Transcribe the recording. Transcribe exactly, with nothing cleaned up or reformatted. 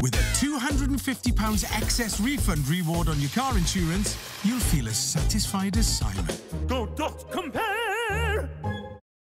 With a two hundred and fifty pounds excess refund reward on your car insurance, you'll feel as satisfied as Simon. Go